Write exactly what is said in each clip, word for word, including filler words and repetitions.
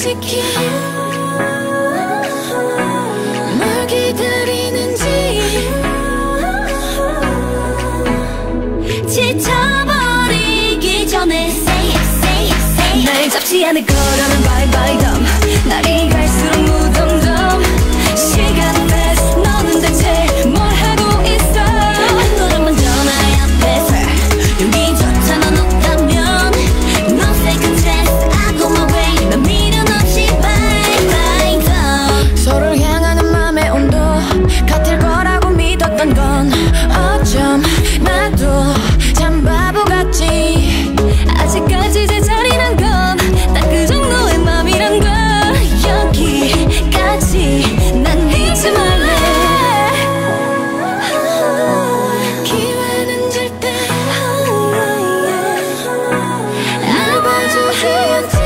솔직히 뭘 기다리는지 지쳐버리기 전에 say it, say it, say it. 날 잡지 않을 거라면 bye bye dumb. 날이 갈수록 무덤덤. 시간 패스 너는 대체 뭘 하고 있어. 너를 먼저 나의 앞에서 용기조차 넌 없다면 No second chance I go my way. 난 미련 없이 bye bye dumb. 서로를 향하는 맘의 온도 같을 거라고 믿었던 건 어쩜 나도 참 바보같지. 아직까지 제자리란 건 딱 그 정도의 맘이란 걸. 여기까지 난 잊지 말래. 기회는 절대 날 봐주지 않지.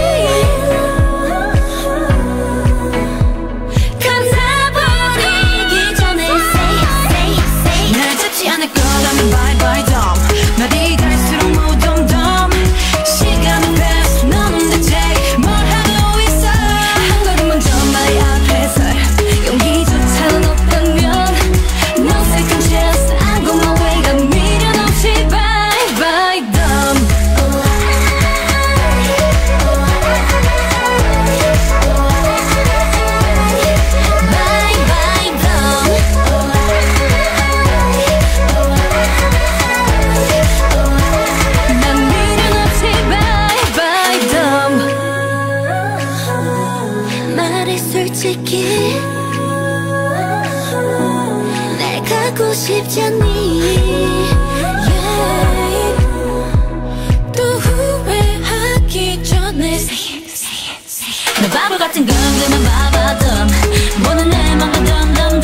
감사버리기 전에 say say say. 날 잡지 않을 거라면 bye bye dumb. 날이 갈수록 무덤덤. 시간은 패스 너는 대체 뭘 하고 있어. 한 걸음 먼저 나의 앞에서 용기조차는 없다면 No second chance I go my way. 난 미련 없이 bye bye dumb. Bye bye dumb. 난 미련 없이 bye bye dumb. 말해 솔직히 날 가고 싶지 않니. Yeah. 또 후회하기 전에 say it, say it, say it. 너 바보 같은 건 그만 봐봐 dumb. 보는 내 맘과 덤덤